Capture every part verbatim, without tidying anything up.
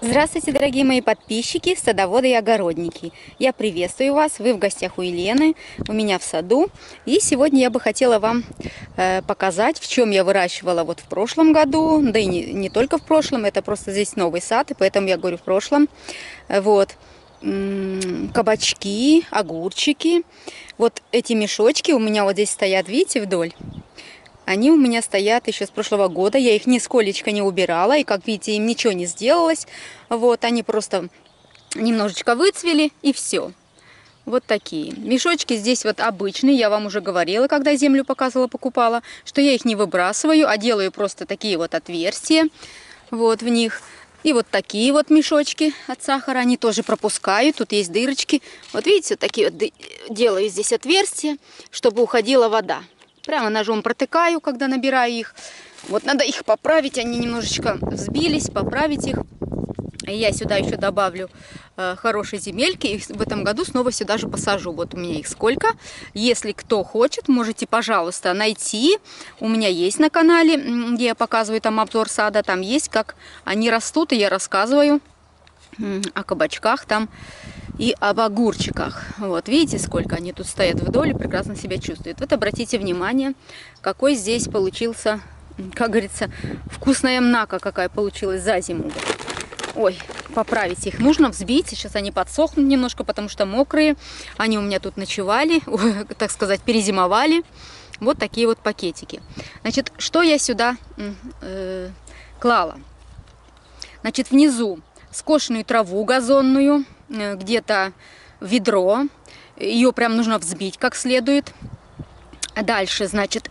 Здравствуйте, дорогие мои подписчики, садоводы и огородники. Я приветствую вас, вы в гостях у Елены, у меня в саду. И сегодня я бы хотела вам э, показать, в чем я выращивала вот в прошлом году, да и не, не только в прошлом, это просто здесь новый сад, и поэтому я говорю в прошлом. Вот, м-м, кабачки, огурчики. Вот эти мешочки у меня вот здесь стоят, видите, вдоль. Они у меня стоят еще с прошлого года, я их нисколечко не убирала, и, как видите, им ничего не сделалось. Вот, они просто немножечко выцвели, и все. Вот такие. Мешочки здесь вот обычные, я вам уже говорила, когда землю показывала, покупала, что я их не выбрасываю, а делаю просто такие вот отверстия вот в них. И вот такие вот мешочки от сахара, они тоже пропускают, тут есть дырочки. Вот видите, вот такие вот делаю здесь отверстия, чтобы уходила вода. Прямо ножом протыкаю, когда набираю их. Вот надо их поправить, они немножечко взбились, поправить их. И я сюда еще добавлю э, хорошие земельки. И в этом году снова сюда же посажу. Вот у меня их сколько. Если кто хочет, можете, пожалуйста, найти. У меня есть на канале, где я показываю там обзор сада. Там есть, как они растут, и я рассказываю о кабачках там и об огурчиках. Вот, видите, сколько они тут стоят вдоль и прекрасно себя чувствуют. Вот обратите внимание, какой здесь получился, как говорится, вкусная мнака, какая получилась за зиму. Ой, поправить их нужно, взбить. Сейчас они подсохнут немножко, потому что мокрые. Они у меня тут ночевали, так сказать, перезимовали. Вот такие вот пакетики. Значит, что я сюда э, клала? Значит, внизу скошенную траву газонную, где-то ведро. Ее прям нужно взбить как следует. Дальше, значит,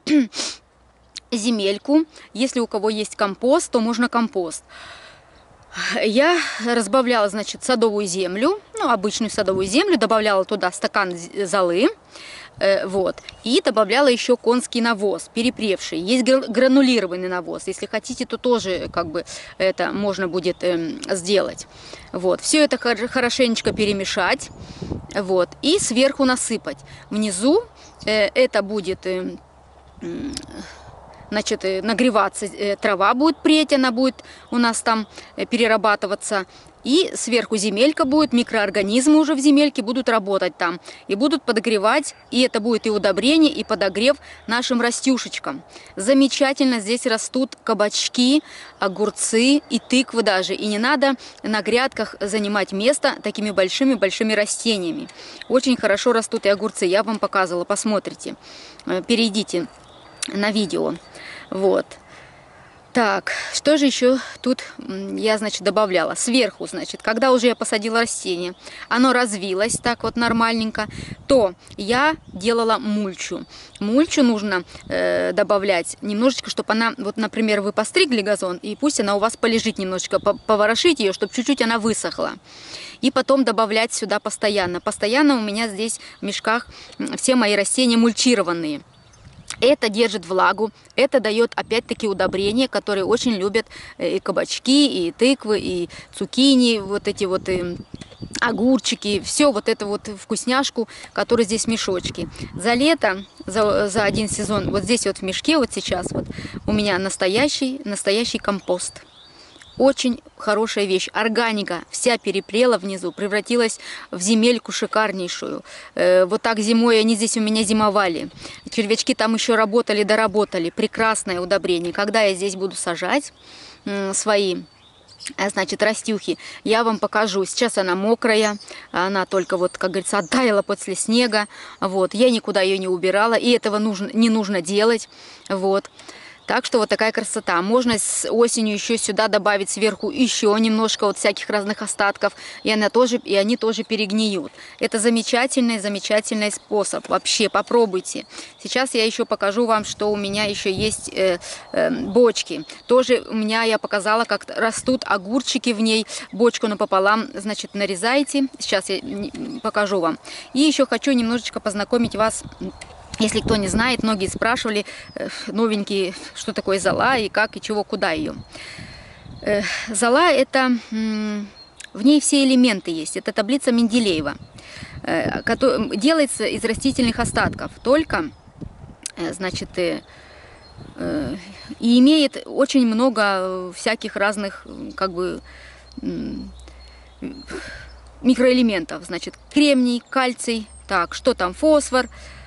земельку. Если у кого есть компост, то можно компост. Я разбавляла, значит, садовую землю, ну, обычную садовую землю, добавляла туда стакан золы, э, вот, и добавляла еще конский навоз, перепревший. Есть гранулированный навоз, если хотите, то тоже, как бы, это можно будет э, сделать. Вот, все это хорошенечко перемешать, вот, и сверху насыпать. Внизу э, это будет... Э, Значит, нагреваться, трава будет преть, она будет у нас там перерабатываться. И сверху земелька будет, микроорганизмы уже в земельке будут работать там. И будут подогревать, и это будет и удобрение, и подогрев нашим растюшечкам. Замечательно здесь растут кабачки, огурцы и тыквы даже. И не надо на грядках занимать место такими большими-большими растениями. Очень хорошо растут и огурцы, я вам показывала, посмотрите. Перейдите на видео. Вот. Так, что же еще тут я, значит, добавляла? Сверху, значит, когда уже я посадила растение, оно развилось так вот нормальненько, то я делала мульчу. Мульчу нужно э, добавлять немножечко, чтобы она, вот, например, вы постригли газон, и пусть она у вас полежит немножечко, поворошить ее, чтобы чуть-чуть она высохла. И потом добавлять сюда постоянно. Постоянно у меня здесь в мешках все мои растения мульчированные. Это держит влагу, это дает опять-таки удобрения, которые очень любят и кабачки, и тыквы, и цукини, вот эти вот и огурчики, все вот это вот вкусняшку, которые здесь в мешочке. За лето, за, за один сезон, вот здесь вот в мешке, вот сейчас вот у меня настоящий, настоящий компост. Очень хорошая вещь. Органика вся перепрела внизу, превратилась в земельку шикарнейшую. Э, вот так зимой они здесь у меня зимовали. Червячки там еще работали, доработали. Прекрасное удобрение. Когда я здесь буду сажать э, свои, значит, растюхи, я вам покажу. Сейчас она мокрая, она только вот, как говорится, оттаяла после снега. Вот. Я никуда ее не убирала, и этого нужно, не нужно делать. Вот. Так что вот такая красота. Можно с осенью еще сюда добавить сверху еще немножко вот всяких разных остатков, и, она тоже, и они тоже перегниют. Это замечательный, замечательный способ. Вообще, попробуйте. Сейчас я еще покажу вам, что у меня еще есть э, э, бочки. Тоже у меня я показала, как растут огурчики в ней. Бочку напополам, значит, нарезаете. Сейчас я покажу вам. И еще хочу немножечко познакомить вас. Если кто не знает, многие спрашивали, новенькие, что такое зола и как, и чего, куда ее. Зола — это, в ней все элементы есть. Это таблица Менделеева. Делается из растительных остатков. Только, значит, и имеет очень много всяких разных, как бы, микроэлементов. Значит, кремний, кальций, так, что там, фосфор.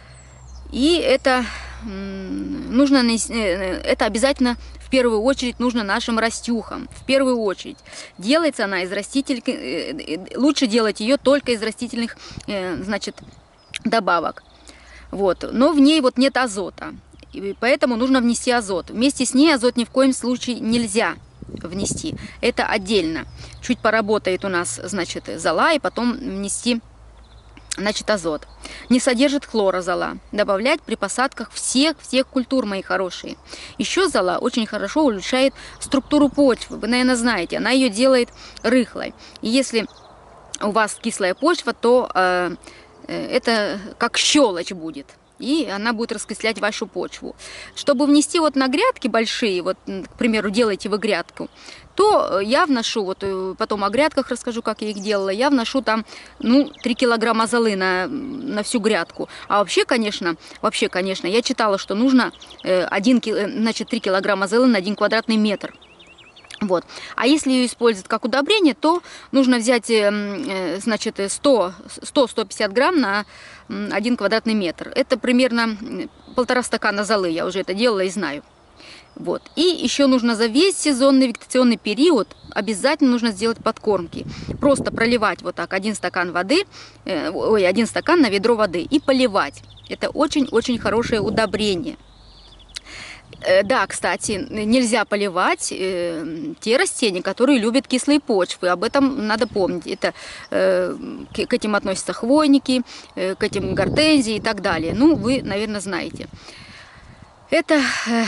И это нужно, это обязательно в первую очередь нужно нашим растюхам. В первую очередь. Делается она из растительных, лучше делать ее только из растительных, значит, добавок. Вот. Но в ней вот нет азота. И поэтому нужно внести азот. Вместе с ней азот ни в коем случае нельзя внести. Это отдельно. Чуть поработает у нас, значит, зола, и потом внести, значит, азот. Не содержит хлора зола. Добавлять при посадках всех, всех культур, мои хорошие. Еще зола очень хорошо улучшает структуру почвы. Вы, наверное, знаете, она ее делает рыхлой. И если у вас кислая почва, то э, это как щелочь будет. И она будет раскислять вашу почву. Чтобы внести вот на грядки большие, вот, к примеру, делаете вы грядку, то я вношу, вот потом о грядках расскажу, как я их делала, я вношу там, ну, три килограмма золы на, на всю грядку. А вообще, конечно, вообще, конечно, я читала, что нужно один, значит, три килограмма золы на один квадратный метр. Вот. А если ее использовать как удобрение, то нужно взять, значит, сто — сто — сто пятьдесят грамм на один квадратный метр. Это примерно полтора стакана золы, я уже это делала и знаю. Вот. И еще нужно за весь сезонный вегетационный период обязательно нужно сделать подкормки. Просто проливать вот так один стакан воды, э, ой, один стакан на ведро воды и поливать. Это очень-очень хорошее удобрение. Да, кстати, нельзя поливать э, те растения, которые любят кислые почвы. Об этом надо помнить. Это, э, к, к этим относятся хвойники, э, к этим гортензии и так далее. Ну, вы, наверное, знаете. Это э,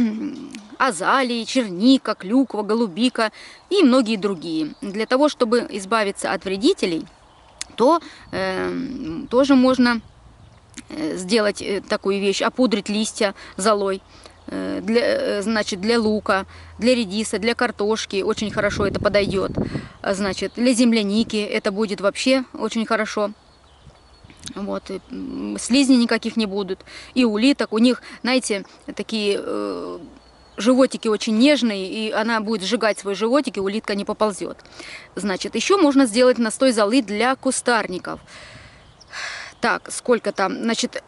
азалии, черника, клюква, голубика и многие другие. Для того, чтобы избавиться от вредителей, то э, тоже можно сделать такую вещь, опудрить листья золой. Для, значит, для лука, для редиса, для картошки очень хорошо это подойдет. Значит, для земляники это будет вообще очень хорошо. Вот, слизни никаких не будут. И улиток, у них, знаете, такие э, животики очень нежные, и она будет сжигать свой животик, и улитка не поползет. Значит, еще можно сделать настой золы для кустарников. Так, сколько там, значит,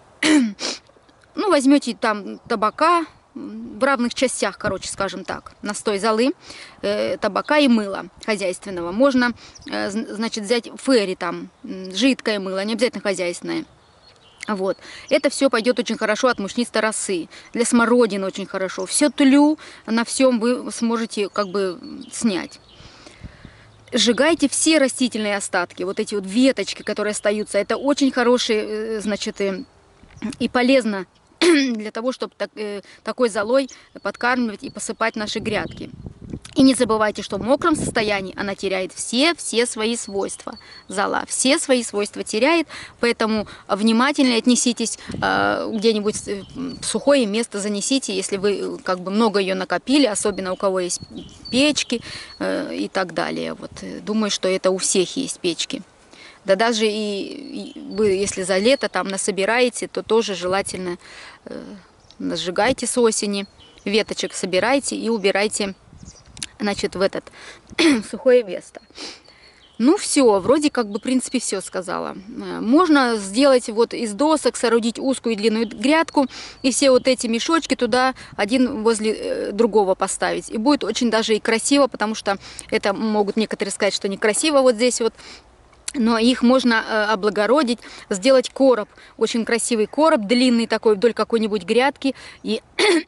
ну, возьмете там табака, в равных частях, короче, скажем так, настой золы, э, табака и мыла хозяйственного. Можно, э, значит, взять ферри там, жидкое мыло, не обязательно хозяйственное. Вот. Это все пойдет очень хорошо от мучнистой росы. Для смородины очень хорошо. Все тлю на всем вы сможете как бы снять. Сжигайте все растительные остатки, вот эти вот веточки, которые остаются. Это очень хорошие, значит, и, и полезно для того, чтобы так, э, такой золой подкармливать и посыпать наши грядки. И не забывайте, что в мокром состоянии она теряет все-все свои свойства. Зола все свои свойства теряет, поэтому внимательно отнеситесь э, где-нибудь в сухое место, занесите, если вы как бы много ее накопили, особенно у кого есть печки э, и так далее. Вот, думаю, что это у всех есть печки. Да даже и, и вы, если за лето там насобираете, то тоже желательно э, сжигайте с осени, веточек собирайте и убирайте, значит, в этот сухое место. Ну все, вроде как бы в принципе все сказала. Можно сделать вот из досок, соорудить узкую и длинную грядку и все вот эти мешочки туда один возле другого поставить. И будет очень даже и красиво, потому что это могут некоторые сказать, что некрасиво вот здесь вот. Но их можно облагородить, сделать короб, очень красивый короб, длинный такой вдоль какой-нибудь грядки, и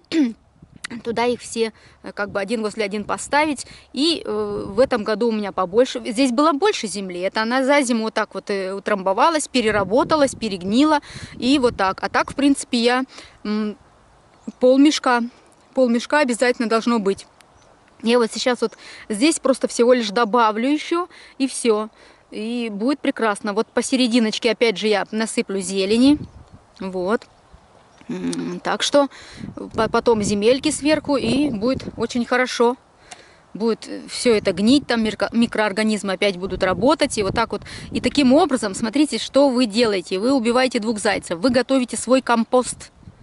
туда их все как бы один возле один поставить. И э, в этом году у меня побольше, здесь было больше земли, это она за зиму вот так вот утрамбовалась, переработалась, перегнила, и вот так. А так, в принципе, я м, полмешка, полмешка обязательно должно быть. Я вот сейчас вот здесь просто всего лишь добавлю еще, и все. И будет прекрасно. Вот посерединочке опять же я насыплю зелени. Вот. Так что потом земельки сверху, и будет очень хорошо. Будет все это гнить, там микроорганизмы опять будут работать. И вот так вот. И таким образом, смотрите, что вы делаете. Вы убиваете двух зайцев. Вы готовите свой компост.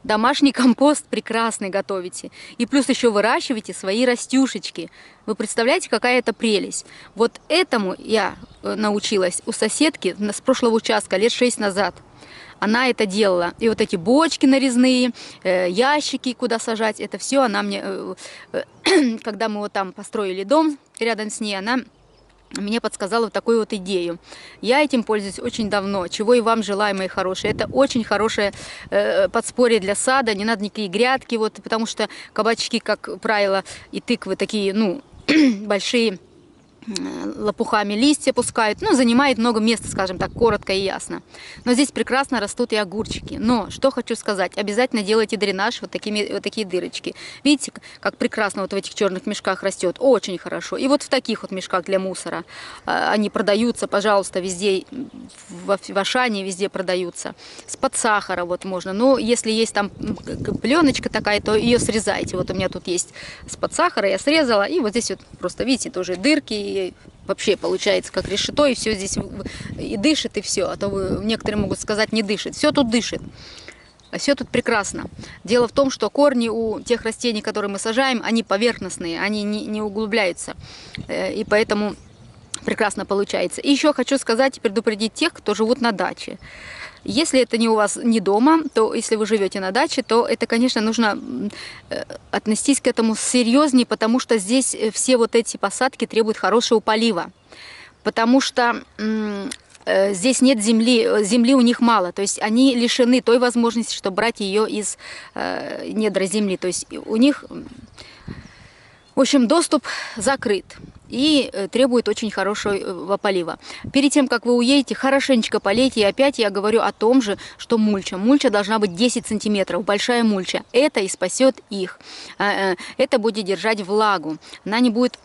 домашний компост прекрасный готовите. И плюс еще выращиваете свои растюшечки. Вы представляете, какая это прелесть? Вот этому я научилась у соседки с прошлого участка лет шесть назад. Она это делала. И вот эти бочки нарезные, э, ящики, куда сажать, это все она мне... Э, э, когда мы вот там построили дом рядом с ней, она мне подсказала вот такую вот идею. Я этим пользуюсь очень давно, чего и вам желаю, мои хорошие. Это очень хорошее э, подспорье для сада, не надо никакие грядки, вот, потому что кабачки, как правило, и тыквы такие, ну, большие, лопухами листья пускают, ну, занимает много места, скажем так, коротко и ясно. Но здесь прекрасно растут и огурчики. Но, что хочу сказать, обязательно делайте дренаж, вот, такими, вот такие дырочки. Видите, как прекрасно вот в этих черных мешках растет, очень хорошо. И вот в таких вот мешках для мусора они продаются, пожалуйста, везде, в Ашане везде продаются. С-под сахара вот можно, но если есть там пленочка такая, то ее срезайте. Вот у меня тут есть с-под сахара, я срезала, и вот здесь вот просто, видите, тоже дырки, и вообще получается как решето, и все здесь и дышит, и все. А то вы, некоторые могут сказать, не дышит. Все тут дышит. А все тут прекрасно. Дело в том, что корни у тех растений, которые мы сажаем, они поверхностные, они не, не углубляются. И поэтому прекрасно получается. И еще хочу сказать и предупредить тех, кто живут на даче. Если это не у вас не дома, то если вы живете на даче, то это, конечно, нужно отнестись к этому серьезнее, потому что здесь все вот эти посадки требуют хорошего полива. Потому что здесь нет земли, земли у них мало, то есть они лишены той возможности, чтобы брать ее из недра земли. То есть у них, в общем, доступ закрыт и требует очень хорошего полива. Перед тем, как вы уедете, хорошенечко полейте. И опять я говорю о том же, что мульча. Мульча должна быть десять сантиметров, большая мульча. Это и спасет их. Это будет держать влагу. Она не будет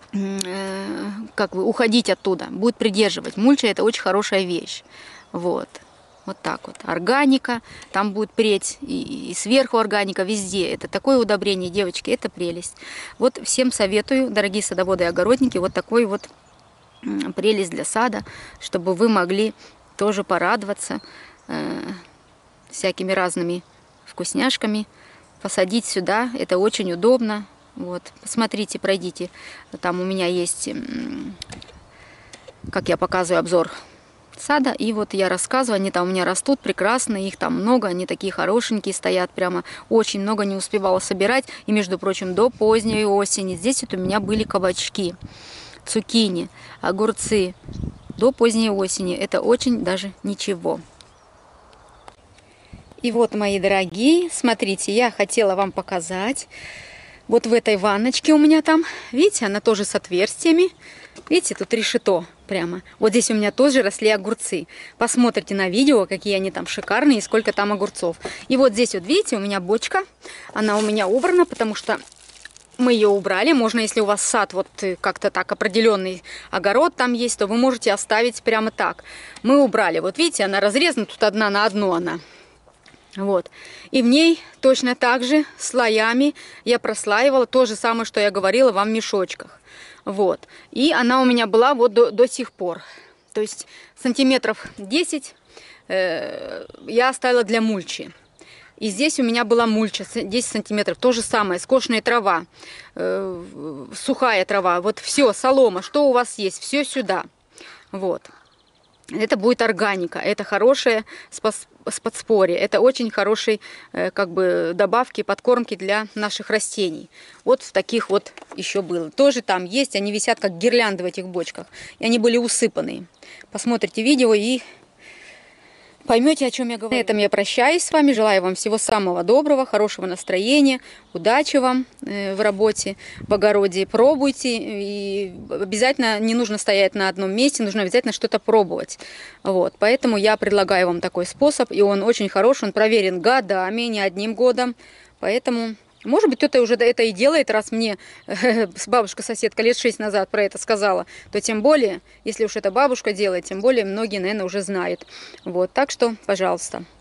как бы уходить оттуда, будет придерживать. Мульча — это очень хорошая вещь. Вот. Вот так вот. Органика, там будет преть, и, и сверху органика, везде. Это такое удобрение, девочки, это прелесть. Вот всем советую, дорогие садоводы и огородники, вот такой вот прелесть для сада, чтобы вы могли тоже порадоваться э, всякими разными вкусняшками, посадить сюда. Это очень удобно. Вот. Посмотрите, пройдите. Там у меня есть, как я показываю, обзор сада, и вот я рассказываю, они там у меня растут прекрасно, их там много, они такие хорошенькие стоят, прямо очень много, не успевала собирать, и, между прочим, до поздней осени здесь вот у меня были кабачки, цукини, огурцы, до поздней осени, это очень даже ничего. И вот, мои дорогие, смотрите, я хотела вам показать, вот в этой ванночке у меня там, видите, она тоже с отверстиями, видите, тут решето прямо. Вот здесь у меня тоже росли огурцы. Посмотрите на видео, какие они там шикарные и сколько там огурцов. И вот здесь вот, видите, у меня бочка. Она у меня убрана, потому что мы ее убрали. Можно, если у вас сад вот как-то так определенный огород там есть, то вы можете оставить прямо так. Мы убрали. Вот видите, она разрезана, тут одна на одну она. Вот. И в ней точно так же слоями я прослаивала то же самое, что я говорила вам в мешочках. Вот. И она у меня была вот до, до сих пор. То есть сантиметров десять э, я оставила для мульчи. И здесь у меня была мульча, десять сантиметров. То же самое, скошенная трава, э, сухая трава. Вот все, солома, что у вас есть, все сюда. Вот. Это будет органика, это хорошее подспорье, это очень хорошие как бы добавки, подкормки для наших растений. Вот в таких вот еще было. Тоже там есть, они висят как гирлянды в этих бочках, и они были усыпаны. Посмотрите видео и поймете, о чем я говорю. На этом я прощаюсь с вами. Желаю вам всего самого доброго, хорошего настроения, удачи вам в работе, в огороде. Пробуйте. И обязательно не нужно стоять на одном месте, нужно обязательно что-то пробовать. Вот. Поэтому я предлагаю вам такой способ. И он очень хороший, он проверен годами, не одним годом. Поэтому, может быть, кто-то уже это и делает, раз мне бабушка-соседка лет шесть назад про это сказала, то тем более, если уж это бабушка делает, тем более многие, наверное, уже знают. Вот, так что, пожалуйста.